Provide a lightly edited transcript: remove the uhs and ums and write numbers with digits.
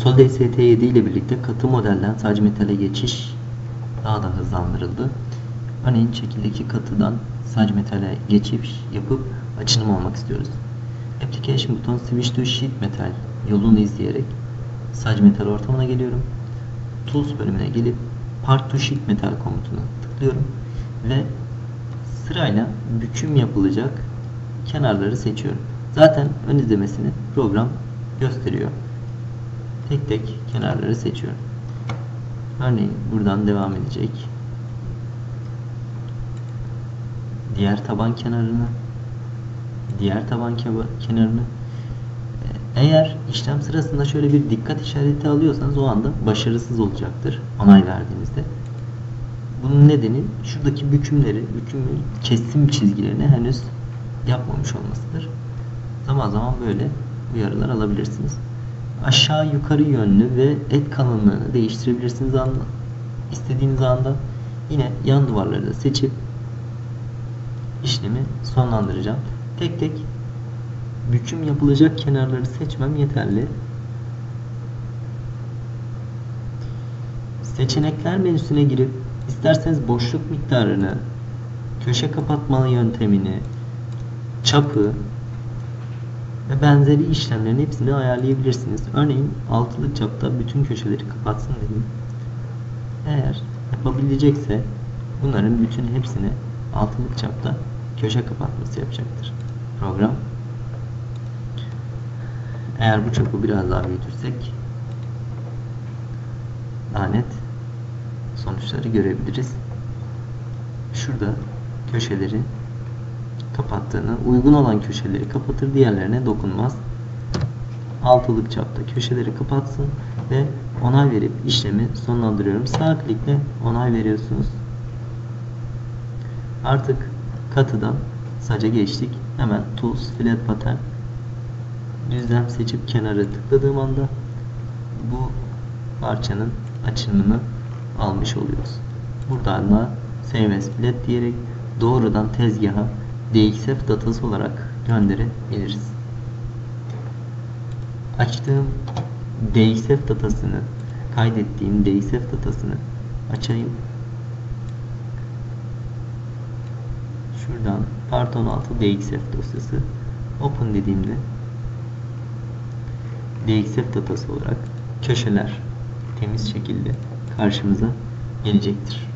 Solday ST7 ile birlikte katı modelden sadece metale geçiş daha da hızlandırıldı. Örneğin şekildeki katıdan sadece metale geçiş yapıp açılım almak istiyoruz. Application buton Switch to Sheet Metal yolunu izleyerek sadece metal ortamına geliyorum. Tools bölümüne gelip Part to Sheet Metal komutuna tıklıyorum ve sırayla büküm yapılacak kenarları seçiyorum. Zaten ön izlemesini program gösteriyor. Tek tek kenarları seçiyorum. Örneğin buradan devam edecek. Diğer taban kenarını, diğer taban kenarını. Eğer işlem sırasında şöyle bir dikkat işareti alıyorsanız o anda başarısız olacaktır onay verdiğinizde. Bunun nedeni şuradaki bükümün kesim çizgilerini henüz yapmamış olmasıdır. Zaman zaman böyle uyarılar alabilirsiniz. Aşağı yukarı yönlü ve et kalınlığını değiştirebilirsiniz istediğiniz anda. Yine yan duvarları da seçip işlemi sonlandıracağım. Tek tek büküm yapılacak kenarları seçmem yeterli. Seçenekler menüsüne girip isterseniz boşluk miktarını, köşe kapatma yöntemini, çapı ve benzeri işlemlerin hepsini ayarlayabilirsiniz. Örneğin altılık çapta bütün köşeleri kapatsın dedim. Eğer yapabilecekse bunların bütün hepsini altılık çapta köşe kapatması yapacaktır program. Eğer bu çapı biraz daha büyütürsek daha net sonuçları görebiliriz. Şurada köşeleri kapattığını, uygun olan köşeleri kapatır, diğerlerine dokunmaz. Altılık çapta köşeleri kapatsın ve onay verip işlemi sonlandırıyorum. Sağ klikle onay veriyorsunuz. Artık katıdan saca geçtik. Hemen Tools, Flat Pattern düzlem seçip kenara tıkladığım anda bu parçanın açılımını almış oluyoruz. Buradan da Save as Flat diyerek doğrudan tezgaha DXF datası olarak gönderebiliriz. Açtığım DXF datasını, kaydettiğim DXF datasını açayım. Şuradan Part 16 DXF dosyası Open dediğimde DXF datası olarak köşeler temiz şekilde karşımıza gelecektir.